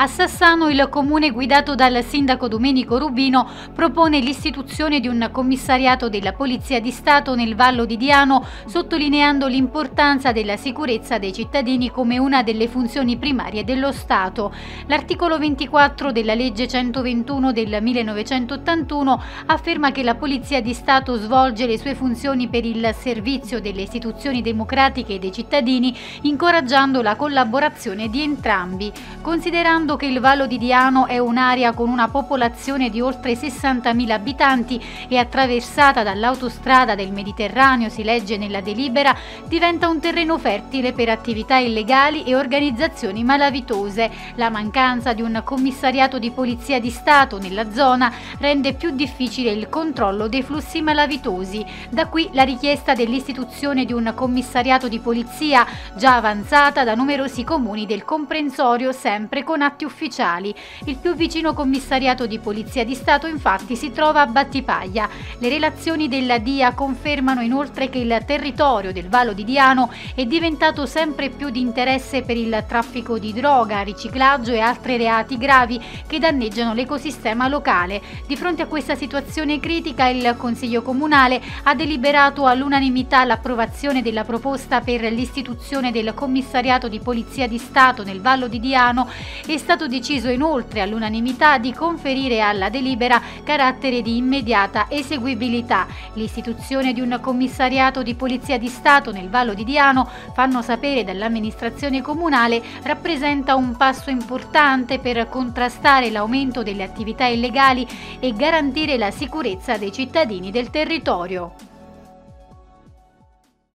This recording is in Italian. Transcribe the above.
A Sassano il comune guidato dal sindaco Domenico Rubino propone l'istituzione di un commissariato della Polizia di Stato nel Vallo di Diano, sottolineando l'importanza della sicurezza dei cittadini come una delle funzioni primarie dello Stato. L'articolo 24 della legge 121 del 1981 afferma che la Polizia di Stato svolge le sue funzioni per il servizio delle istituzioni democratiche e dei cittadini, incoraggiando la collaborazione di entrambi. Considerando che il Vallo di Diano è un'area con una popolazione di oltre 60.000 abitanti e attraversata dall'autostrada del Mediterraneo, si legge nella delibera, diventa un terreno fertile per attività illegali e organizzazioni malavitose. La mancanza di un commissariato di Polizia di Stato nella zona rende più difficile il controllo dei flussi malavitosi. Da qui la richiesta dell'istituzione di un commissariato di polizia, già avanzata da numerosi comuni del comprensorio, sempre con atti ufficiali. Il più vicino commissariato di Polizia di Stato infatti si trova a Battipaglia. Le relazioni della DIA confermano inoltre che il territorio del Vallo di Diano è diventato sempre più di interesse per il traffico di droga, riciclaggio e altri reati gravi che danneggiano l'ecosistema locale. Di fronte a questa situazione critica, il Consiglio Comunale ha deliberato all'unanimità l'approvazione della proposta per l'istituzione del commissariato di Polizia di Stato nel Vallo di Diano. È stato deciso inoltre all'unanimità di conferire alla delibera carattere di immediata eseguibilità. L'istituzione di un commissariato di Polizia di Stato nel Vallo di Diano, fanno sapere dall'amministrazione comunale, rappresenta un passo importante per contrastare l'aumento delle attività illegali e garantire la sicurezza dei cittadini del territorio.